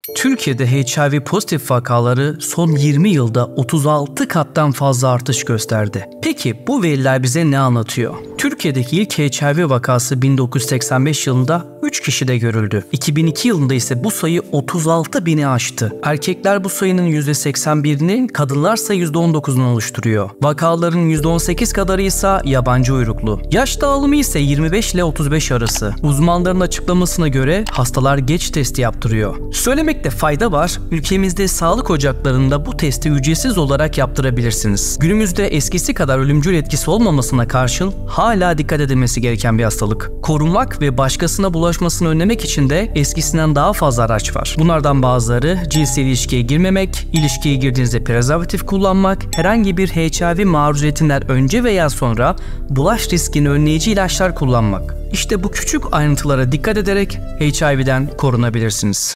Türkiye'de HIV pozitif vakaları son 20 yılda 36 kattan fazla artış gösterdi. Peki bu veriler bize ne anlatıyor? Türkiye'deki ilk HIV vakası 1985 yılında 3 kişide görüldü. 2002 yılında ise bu sayı 36 bini aştı. Erkekler bu sayının %81'ini, kadınlarsa %19'unu oluşturuyor. Vakaların %18 kadarı ise yabancı uyruklu. Yaş dağılımı ise 25 ile 35 arası. Uzmanların açıklamasına göre hastalar geç testi yaptırıyor. Söylemekte fayda var, ülkemizde sağlık ocaklarında bu testi ücretsiz olarak yaptırabilirsiniz. Günümüzde eskisi kadar ölümcül etkisi olmamasına karşın hala dikkat edilmesi gereken bir hastalık. Korunmak ve başkasına bulaşmasını önlemek için de eskisinden daha fazla araç var. Bunlardan bazıları cinsel ilişkiye girmemek, ilişkiye girdiğinizde prezervatif kullanmak, herhangi bir HIV maruziyetinden önce veya sonra bulaş riskini önleyici ilaçlar kullanmak. İşte bu küçük ayrıntılara dikkat ederek HIV'den korunabilirsiniz.